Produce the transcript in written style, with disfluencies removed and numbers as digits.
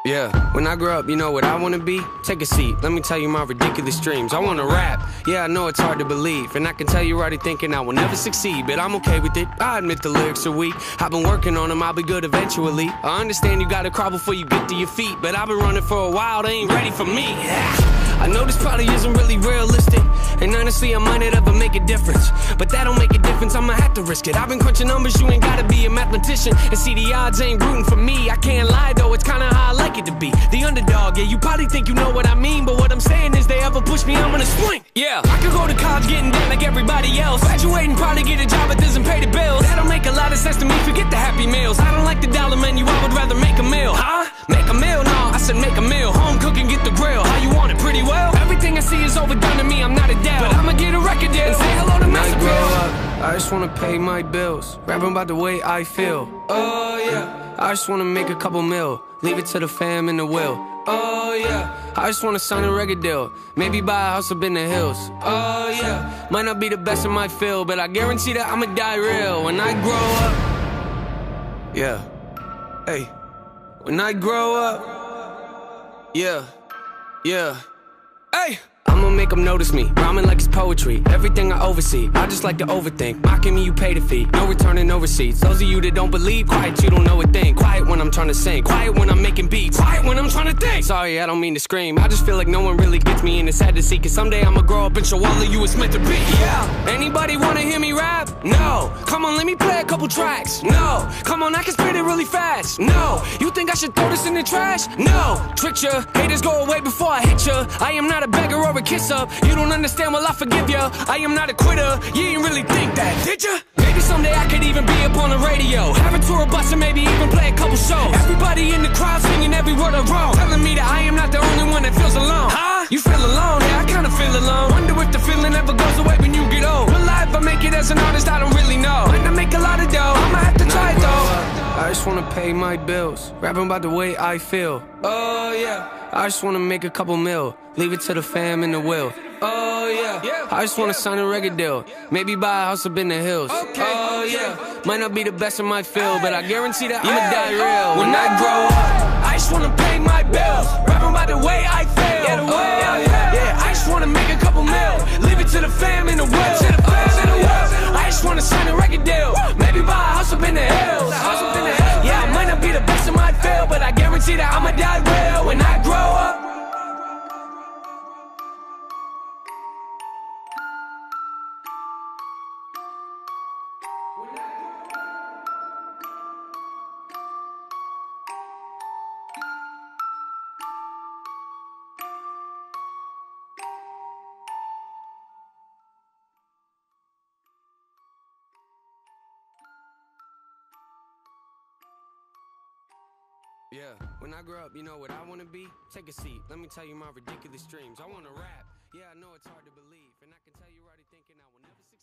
Yeah, when I grow up, you know what I wanna be? Take a seat, let me tell you my ridiculous dreams. I wanna rap, yeah, I know it's hard to believe, and I can tell you're already thinking I will never succeed, but I'm okay with it, I admit the lyrics are weak. I've been working on them, I'll be good eventually. I understand you gotta crawl before you get to your feet, but I've been running for a while, they ain't ready for me. I know this probably isn't really realistic, and honestly I might not ever make a difference, but that don't make a difference, I'ma have to risk it. I've been crunching numbers, you ain't gotta be a mathematician, and see the odds ain't rooting for me. I can't lie though, it's kinda how I like it to be, the underdog. Yeah, you probably think you know what I mean, but what I'm saying is they ever push me, I'm gonna swing. Yeah, I could go to college getting debt like everybody else, graduating, probably get a job that doesn't pay the bills. That don't make a lot of sense to me, forget the happy meals. I don't like the dollar menu, I would rather make a meal. Huh? Make a meal? No, I said make a meal. Home cooking, get the grill. How you want it? Pretty well. Everything I see is overdone to me, I'm not a dad, but I'ma get a record deal and say hello to Master. When I grow up, I just wanna pay my bills, rapping about the way I feel. Oh yeah, I just wanna make a couple mil, leave it to the fam and the will. Oh yeah, I just wanna sign a record deal, maybe buy a house up in the hills. Oh yeah, might not be the best in my field, but I guarantee that I'ma die real when I grow up. Yeah, hey, when I grow up. Yeah, yeah, hey, I'ma make them notice me, rhyming like it's poetry. Everything I oversee, I just like to overthink. Mocking me, you pay the fee, no returning, no receipts. Those of you that don't believe, quiet, you don't know a thing. Quiet when I'm trying to sing, quiet when I'm making beats, quiet when I'm trying to think. Sorry, I don't mean to scream, I just feel like no one really gets me, and it's sad to see, cause someday I'ma grow up and show all of you it's meant to be. Yeah, anybody wanna hear me rap? No, come on, let me play a couple tracks. No, come on, I can spit it really fast. No, you think I should throw this in the trash? No, trick ya, haters go away before I hit ya. I am not a beggar or a kiss up, you don't understand, well I forgive ya. I am not a quitter, you didn't really think that, did ya? Maybe someday I could even be up on the radio, have a tour bus and maybe even play a couple shows. Everybody in the crowd singing every word I wrote, telling me that I am not the only one that feels alone. Huh? You feel alone? Yeah, I kinda feel alone. Wonder if the feeling ever goes away when you get old. Will I ever make it as an artist? I don't really know. Might not make a lot of dough, I'ma have to try it though. I just wanna pay my bills, rapping about the way I feel. Oh yeah, I just wanna make a couple mil, leave it to the fam and the will. Oh yeah, I just wanna sign a record deal, maybe buy a house up in the hills. Oh yeah, might not be the best in my field, but I guarantee that I'ma die real when I grow up. I just wanna pay my bills, rapping about the way I feel. Yeah, I just wanna make a couple mil, leave it to the fam and the will. I just wanna sign a record deal, maybe buy a house up in the hills. Yeah, I might not be the best in my field, but I guarantee that I'ma die real when I grow up. Yeah, when I grow up, you know what I wanna be? Take a seat, let me tell you my ridiculous dreams. I wanna rap, yeah, I know it's hard to believe, and I can tell you're already thinking I will never succeed.